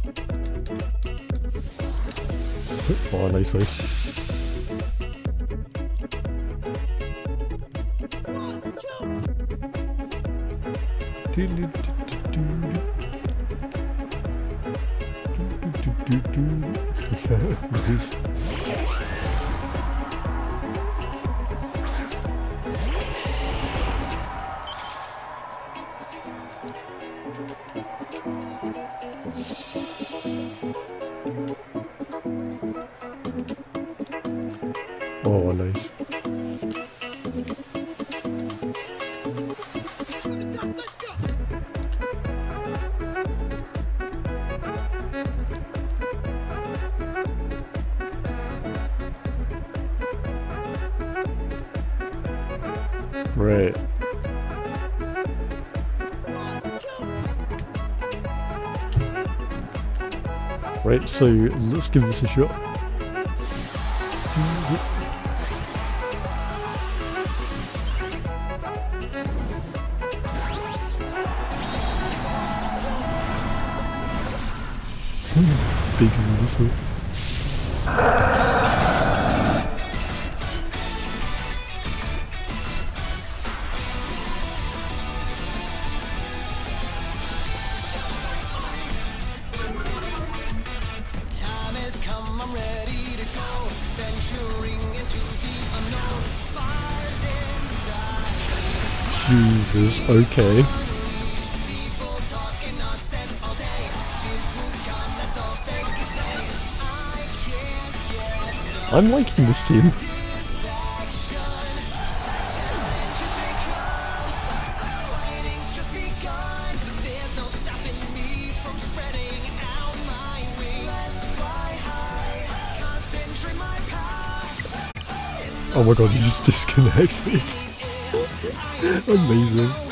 Oh, nice, nice. Nice. Oh, nice. Right. Right, so let's give this a shot. Big whistle. Time has come, I'm ready to go, venturing into the unknown. Fires inside me. Jesus, okay. People talking nonsense all day. Come, that's all they can say. I can't get I'm liking this team. satisfaction. Challenges may come, fighting's just begun. There's no stopping me from spreading out my wings. Let's fly high, concentrate my power. Oh my god, you just disconnected. Amazing.